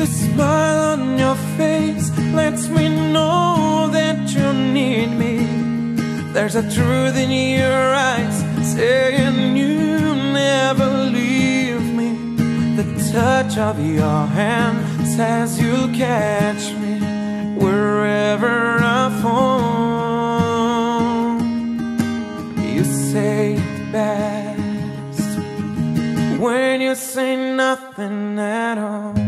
smile on your face lets me know that you need me. There's a truth in your eyes saying you never leave me. The touch of your hand says you'll catch me wherever I fall. You say it best when you say nothing at all.